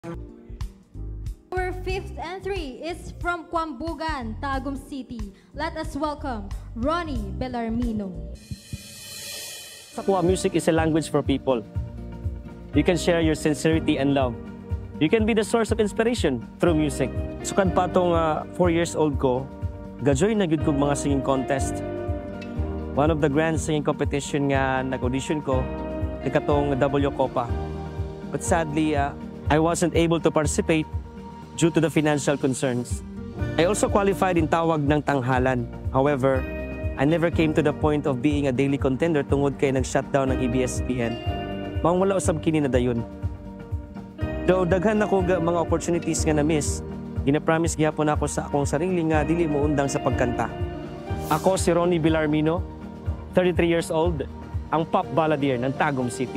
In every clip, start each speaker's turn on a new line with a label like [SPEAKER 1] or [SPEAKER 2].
[SPEAKER 1] Our fifth entry is from Kwambugan, Tagum City. Let us welcome Ronnie Belarmino.
[SPEAKER 2] Sakwa, music is a language for people. You can share your sincerity and love. You can be the source of inspiration through music. Sukad pa itong 4 years old ko, gajoy na gud kog mga singing contest. One of the grand singing competition nga nag-audition ko, ikatong W Copa. But sadly, I wasn't able to participate due to the financial concerns. I also qualified in Tawag ng Tanghalan. However, I never came to the point of being a daily contender tungod kay nag-shutdown ng ABS-CBN. Mang wala usab kini na dayon. Though daghan ako mga opportunities nga na-miss, gina-promise gyapon ako sa akong sarili nga dili mo undang sa pagkanta. Ako si Ronnie Belarmino, 33 years old, ang pop balladeer ng Tagum City.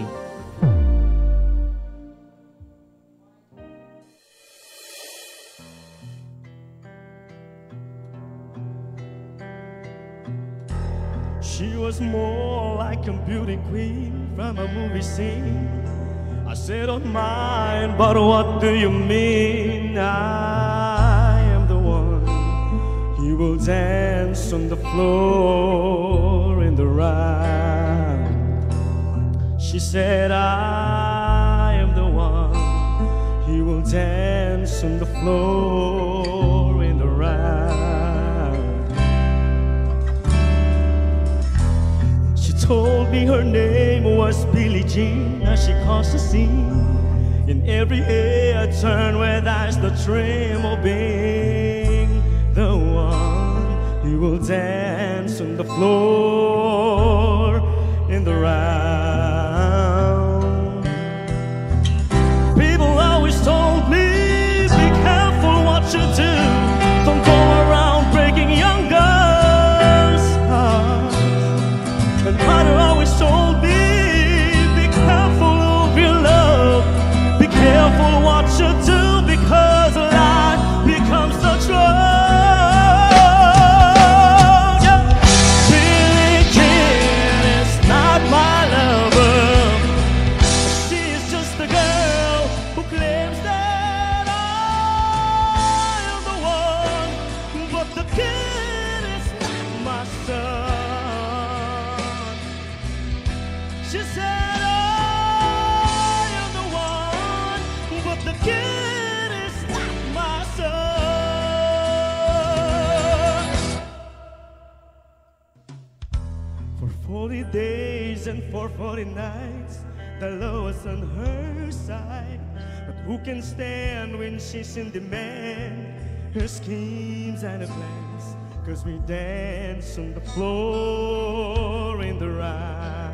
[SPEAKER 3] She was more like a beauty queen from a movie scene. I said, "Don't mind, but what do you mean? I am the one. You will dance on the floor in the round." She said, "I am the one. You will dance on the floor in the round." Told me her name was Billie Jean, as she caused a scene in every air turn where that's the trim of being the one. You will dance on the floor in the round. People always told me, be careful what you do, don't go around breaking young girls' hearts. And mother always told me, be careful of your love, be careful what you do, because life becomes the drug. Yeah. Billie Jean is not my lover, she is just a girl who claims that I am the one, but the kid is not my son. She said, I am the one, but the kid is not my son. For 40 days and for 40 nights, the love was on her side. But who can stand when she's in demand? Her schemes and her plans, 'cause we dance on the floor in the round.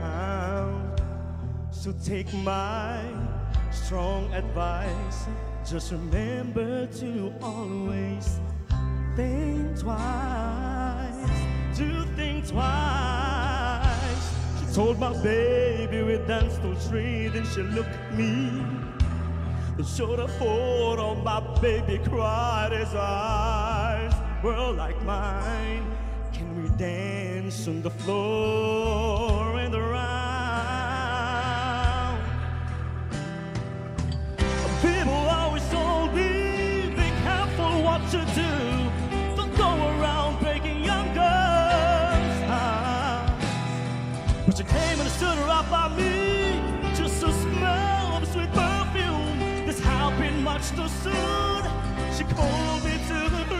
[SPEAKER 3] So take my strong advice, just remember to always think twice, to think twice. She told my baby we danced till 3, then she looked at me and showed a photo. My baby cried, his eyes were like mine. Can we dance on the floor in the round? People always told me, be careful what you do, don't go around breaking young girls' hearts. But you came and stood right by me, just a smell of sweet perfume. This happened much too soon. She called me to the